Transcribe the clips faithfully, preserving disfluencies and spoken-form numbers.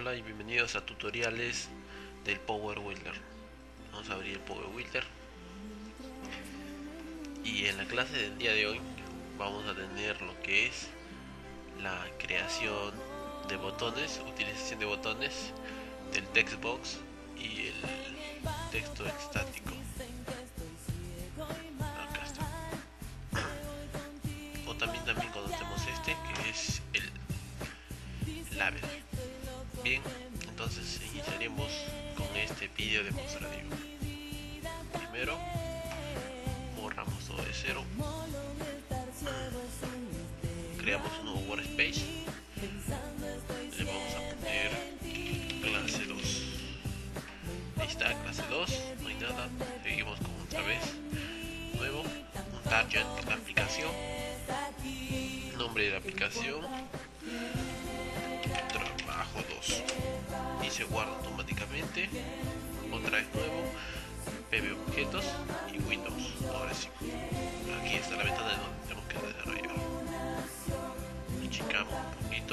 Hola y bienvenidos a tutoriales del Power Builder. Vamos a abrir el Power Builder y en la clase del día de hoy vamos a tener lo que es la creación de botones, utilización de botones, del text box y el texto estático. Acá está. O también también conocemos este que es el label. Bien, entonces iniciaremos con este vídeo demostrativo. Primero borramos todo de cero, creamos un nuevo workspace, le vamos a poner clase dos. Ahí está, clase dos, no hay nada, seguimos con otra vez, nuevo, un target, la aplicación, nombre de la aplicación, trabajo dos, y se guarda automáticamente. Otra vez nuevo, P B objetos y Windows. Ahora sí, aquí está la ventana de donde tenemos que desarrollar. Achicamos un poquito.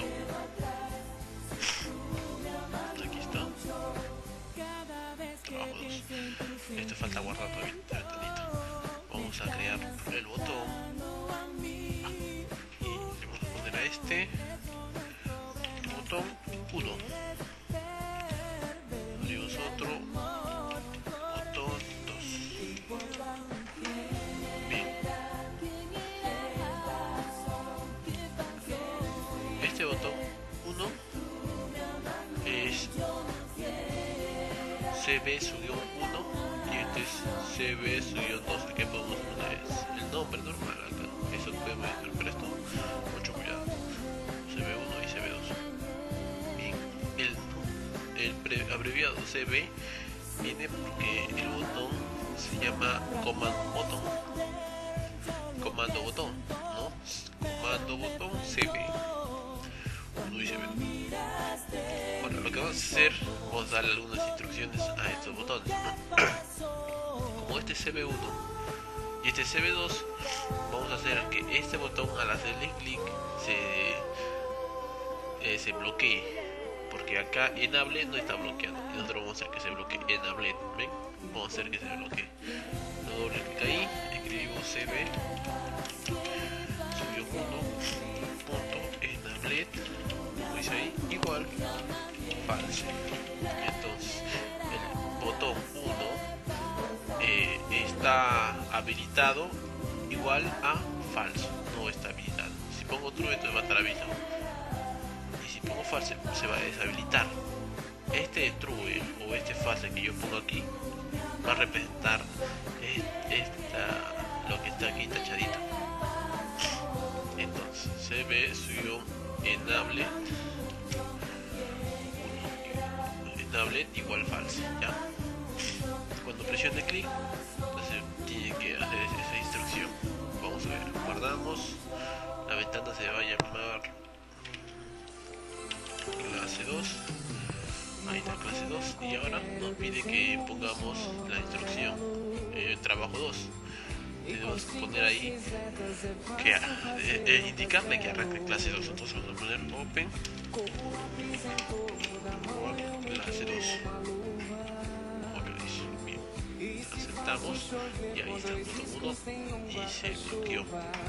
Aquí está, trabajo dos. Esto falta guardar todavía esta ventanita. Vamos a crear el botón y le vamos a poner a este botón uno. Abrimos otro botón dos. Bien, este botón uno es C B uno y este es C B dos. Aquí podemos poner es el nombre normal acá. Eso podemos interpretar esto, mucho cuidado. C B uno y C B dos. Bien, el, el pre abreviado C B viene porque el botón se llama command botón, comando botón, ¿no? Comando botón C B uno y C B dos. Bueno, lo que vamos a hacer, vamos a darle algunas instrucciones a estos botones, ¿no? Como este es C B uno y este es C B dos, vamos a hacer que este botón al hacerle clic se, eh, se bloquee, porque acá enable no está bloqueado y nosotros vamos a hacer que se bloquee enable. ¿Ven? Vamos a hacer que se bloquee. No doble clic ahí, escribimos C B uno punto enable, como dice ahí, igual false. Entonces el botón uno eh, está habilitado igual a falso, no está habilitado. Si pongo true, entonces va a estar habilitado, y si pongo false se va a deshabilitar. Este true o este false que yo pongo aquí va a representar esta, lo que está aquí tachadito. Entonces cb enable enable igual false, ¿ya? Cuando presione clic, entonces tiene que hacer esa instrucción. Vamos a ver, guardamos, la ventana se va a llamar clase dos. Ahí está, clase dos, y ahora nos pide que pongamos la instrucción eh, trabajo dos. Tenemos que poner ahí que eh, eh, indicarle que arranque clase dos. Entonces vamos a poner open clase dos. Ok, bien, aceptamos y ahí está el botón uno y se bloqueó.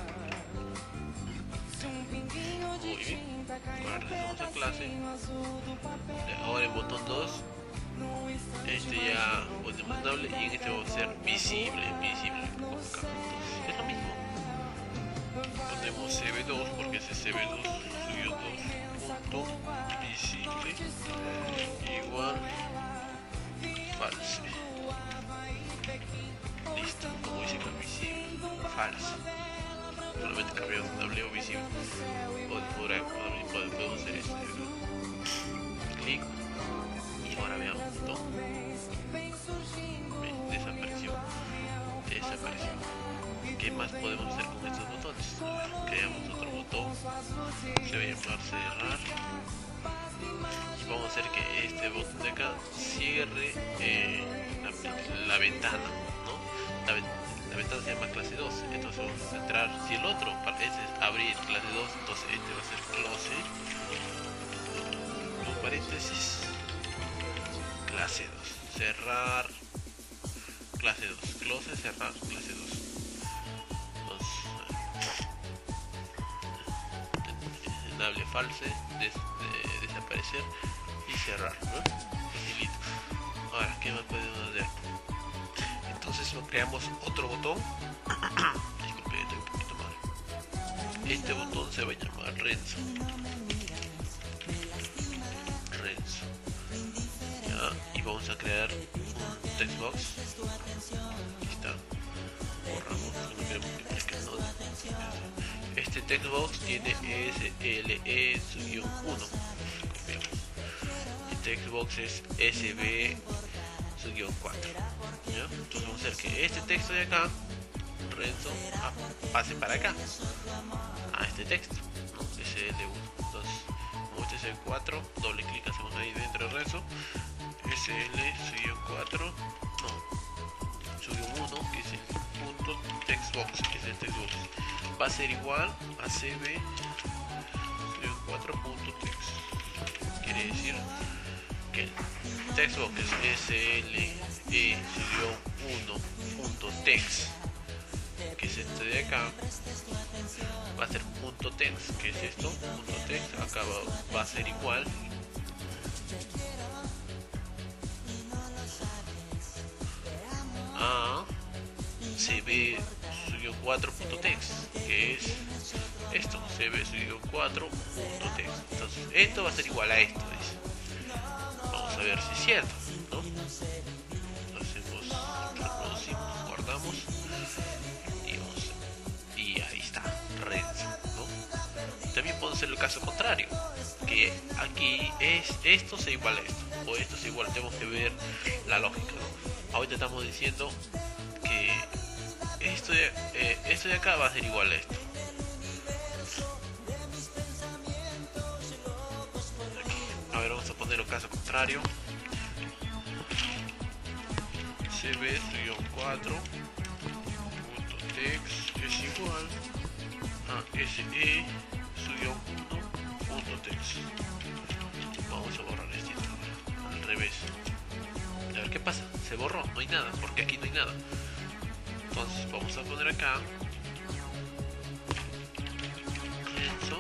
Muy bien, ahora regresamos a clase. Ahora en botón dos, este ya ponemos enable y en este va a ser visible, visible como acá. Entonces es lo mismo, ponemos C B dos porque ese C B dos subió dos punto visible igual false. Listo, como dice acá, visible false, solamente cambiamos enable o visible. Podemos hacer esto, clic y ahora veamos el botón. ¿Ven? Desapareció, desapareció. ¿Qué más podemos hacer con estos botones? Creamos otro botón, se va a llamar cerrar, y vamos a hacer que este botón de acá cierre eh, la, la ventana, ¿no? La, la ventana se llama clase dos, entonces vamos a entrar. Si el otro este es abrir clase dos, entonces este va a ser close. paréntesis, clase dos, cerrar, clase dos, close, cerrar, clase dos. Enable false, des, de, desaparecer y cerrar, ¿no? Facilito. Ahora, ¿qué más podemos hacer? Entonces creamos otro botón. Disculpe, estoy un poquito mal. Este botón se va a llamar Renzo. Renzo. Ya, y vamos a crear un text box. Aquí está. Borramos, no queremos que parezca nada. Este text box tiene S L E uno. Copiamos. El text box es S B cuatro. ¿Ya? Entonces vamos a hacer que este texto de acá, Renzo, pase para acá, a este texto, ¿no? S L uno. Entonces, como este es el cuatro, doble clic hacemos ahí dentro de Renzo, S L cuatro, no, uno, que es el punto textbox, que es el textbox, va a ser igual a C B cuatro punto text. Quiere decir que el textbox es S L E uno punto text, que es este de acá, va a ser punto text, que es esto, punto text, acá va, va a ser igual a C B cuatro punto text, que es esto, C B cuatro punto text. Entonces esto va a ser igual a esto, ¿ves? Vamos a ver si es cierto, ¿no? Hacemos, reproducimos, guardamos y, vamos, y ahí está, Renzo, ¿no? También puede ser el caso contrario, que aquí es esto se iguala a esto, o esto se igual, tenemos que ver la lógica, ¿no? Ahorita estamos diciendo que esto de, eh, esto de acá va a ser igual a esto. Aquí. A ver, vamos a poner el caso contrario. C B cuatro punto text es igual a S E uno punto text. Vamos a borrar este al revés. A ver qué pasa. Se borró, no hay nada, porque aquí no hay nada. Entonces vamos a poner acá Renzo,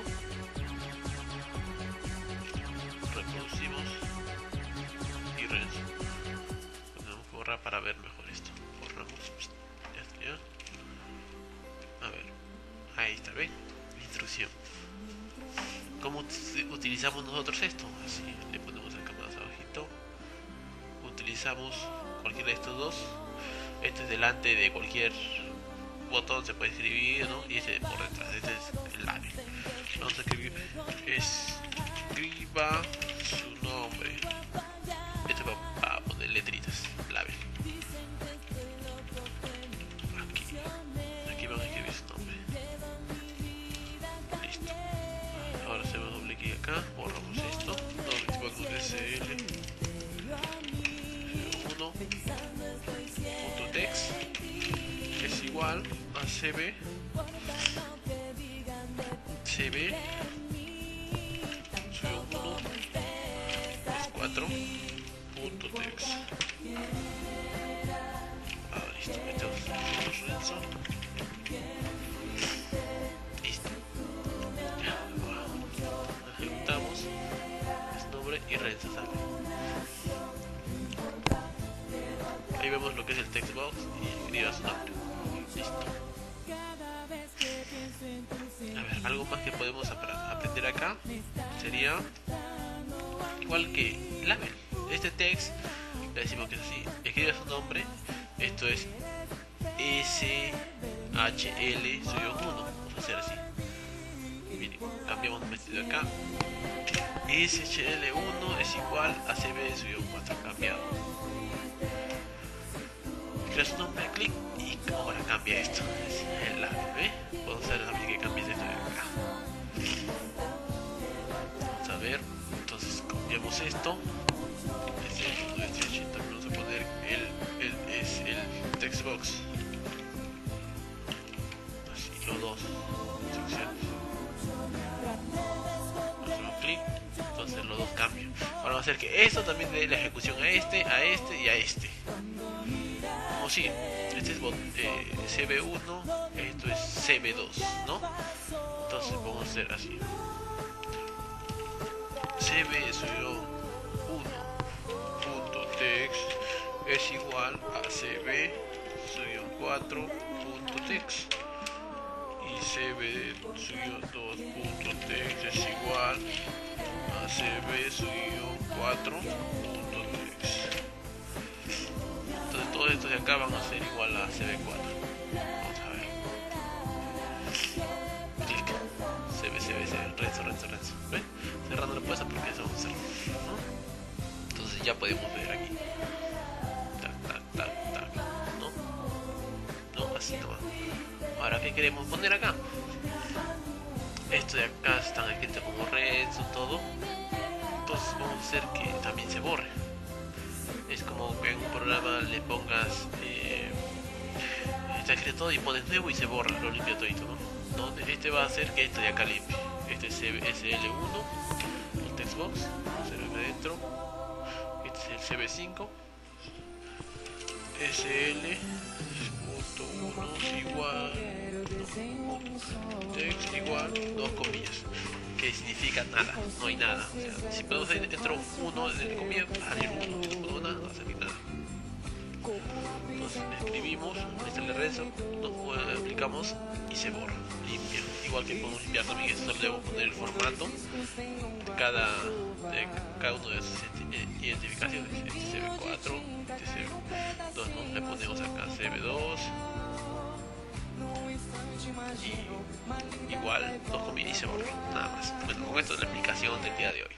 reproducimos y Renzo. Podemos borrar para ver mejor esto. Borramos, ya está, ya. A ver, ahí está, ¿ven? Instrucción. ¿Cómo utilizamos nosotros esto? Así, le ponemos acá más abajito. Utilizamos cualquiera de estos dos. Este es delante de cualquier botón, se puede escribir, ¿no? Y este por detrás, este es el label. Vamos a escribir, escriba su nombre. Este va para poner letritas, label. Aquí, aquí vamos a escribir su nombre. Listo. Ahora hacemos doble clic acá, borramos esto. Doble clic con S L uno. Text es igual a C B C B uno es cuatro punto text. Ah, listo, metemos Renzo. Listo. Ejecutamos, es nombre y Renzo sale. Ahí vemos lo que es el text box y escriba su nombre. Listo. A ver, algo más que podemos aprender acá sería igual que label. Este text le decimos que es así, escriba su nombre. Esto es S H L uno. Vamos a hacer así. Miren, cambiamos un vestido acá. S H L uno es igual a C B cuatro, cambiado. Crea su nombre, clic y ahora cambia esto. Es el label, ¿eh? Puedo hacer también que cambie esto de acá. Vamos a ver, entonces cambiamos esto. Vamos a poner el, el, es el text box. Así, los dos instrucciones. Hacemos clic, entonces los dos cambian. Ahora vamos a hacer que esto también dé la ejecución a este, a este y a este. Como si este es eh, C B uno, esto es C B dos, ¿no? Entonces vamos a hacer así. C B uno punto text es igual a C B cuatro punto text y C B dos punto text es igual a C B cuatro punto text. Entonces todos estos de acá van a ser igual a C B cuatro. Vamos a ver. Clic. C B, C B, C B, Renzo, Renzo, Renzo. ¿Ven? Cerrando la puerta porque eso vamos a hacerlo, ¿no? Entonces ya podemos ver aquí. Tac, tac, tac, tac. ¿No? No, así nomás. Ahora, ¿qué queremos poner acá? Esto de acá están escritos como Renzo, todo. Entonces vamos a hacer que también se borre. Es como que en un programa le pongas eh, está escrito todo y pones nuevo y se borra, lo limpia todito, ¿no? ¿no? Este va a hacer que esto de acá limpie. Este es S L uno, el textbox, vamos a hacer acá adentro. Este es el C B cinco, S L punto uno igual, no, text igual, dos comillas, que significa nada, no hay nada. O sea, si podemos entrar uno en el comillas, va a salir uno, si no ponemos nada, no va a salir nada. Entonces escribimos, este le rezo, nos aplicamos y se borra, limpia. Igual que podemos limpiar también esto, solo debo poner el formato de cada, de cada uno de esas identificaciones. Este C B cuatro, este C B dos, ¿no? Le ponemos acá C B dos y igual dos comillas y se borra, nada más. Bueno, con esto es la explicación del día de hoy.